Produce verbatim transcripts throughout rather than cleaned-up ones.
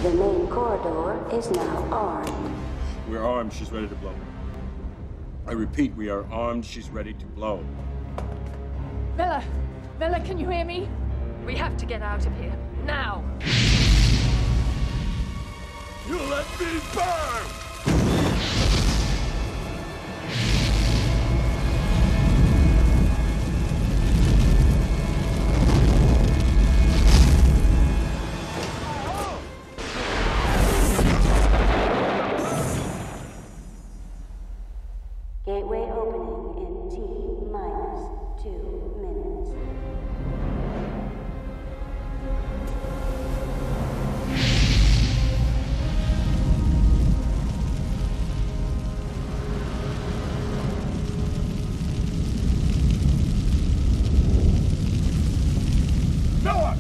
The main corridor is now armed. We're armed, she's ready to blow. I repeat, we are armed, she's ready to blow. Villa! Villa, can you hear me? We have to get out of here. Now! You let me burn! Gateway opening in T minus two minutes. Noah!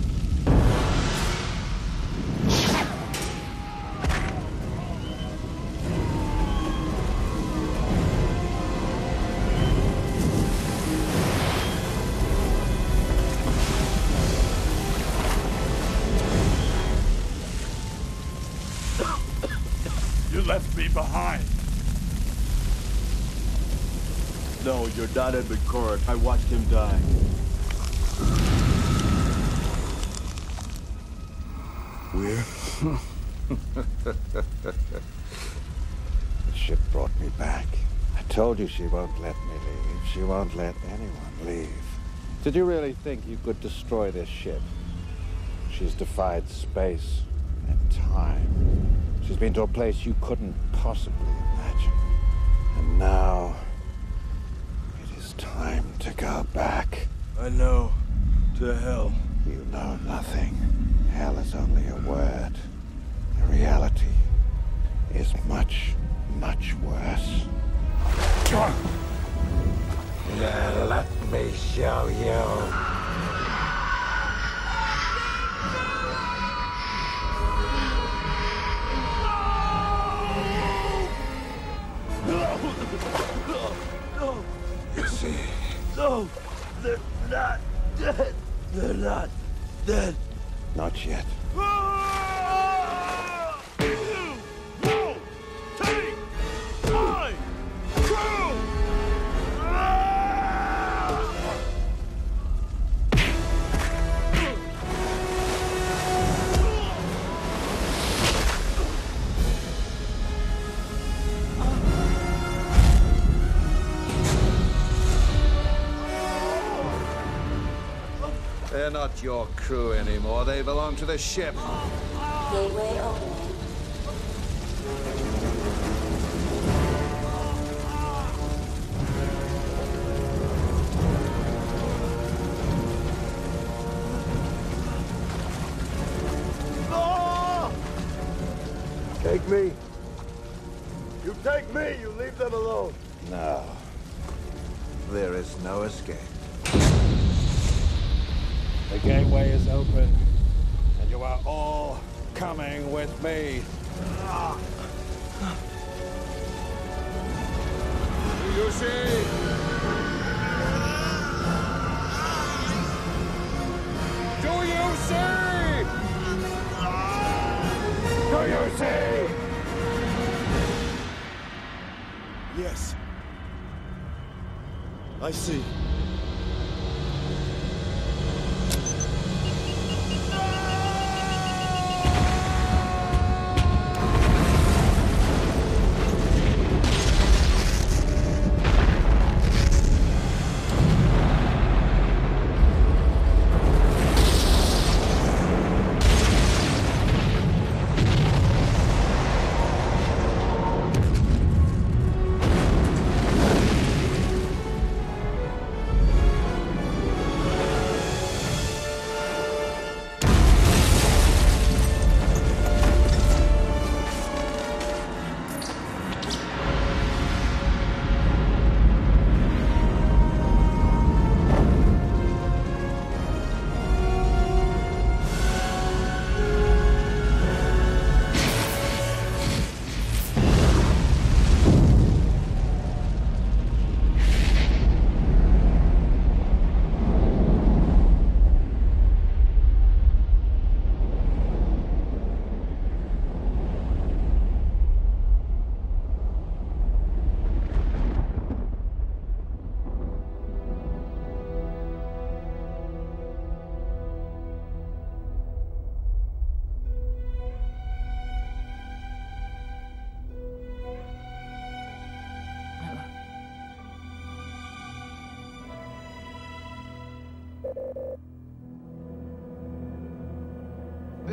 You left me behind. No, your dad had been Kord. I watched him die. We're... The ship brought me back. I told you she won't let me leave. She won't let anyone leave. Did you really think you could destroy this ship? She's defied space and time. She's been to a place you couldn't possibly imagine. And now, it is time to go back. I know. To hell. You know nothing. Hell is only a word. The reality is much, much worse. Yeah, let me show you. You see? No! They're not dead! They're not dead! Not yet. You won't take my crew! They're not your crew anymore. They belong to the ship. Gateway opening. Take me. You take me, you leave them alone. No. There is no escape. The gateway is open, and you are all coming with me. Do you see? Do you see? Do you see? Yes. I see.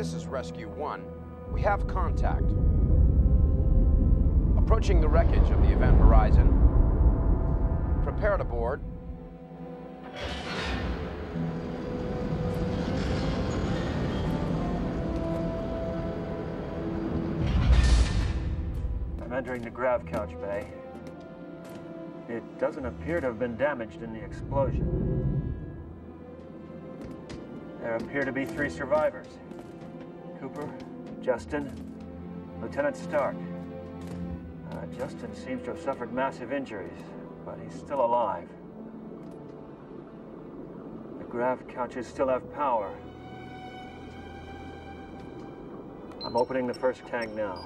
this is Rescue One. We have contact. Approaching the wreckage of the event horizon. Prepare to board. I'm entering the grav couch bay. It doesn't appear to have been damaged in the explosion. There appear to be three survivors. Cooper, Justin, Lieutenant Stark. Uh, Justin seems to have suffered massive injuries, but he's still alive. The grav couches still have power. I'm opening the first tank now.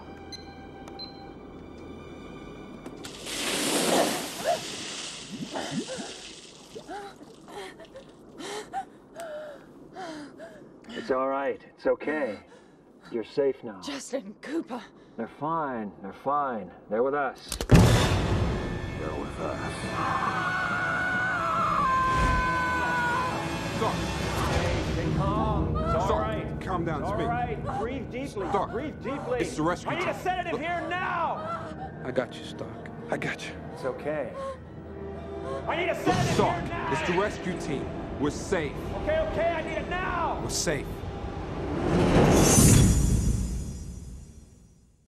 It's all right. It's okay. You're safe now. Justin, Cooper. They're fine. They're fine. They're with us. They're with us. Stark. Hey, stay calm. It's all Stark, right. calm down. It's All me. right. Breathe deeply. Stark. Breathe deeply. It's the rescue I need a team. sedative Look. here now. I got you, Stark. I got you. It's okay. I need a sedative Stark, here now. it's the rescue team. We're safe. Okay, okay. I need it now. We're safe.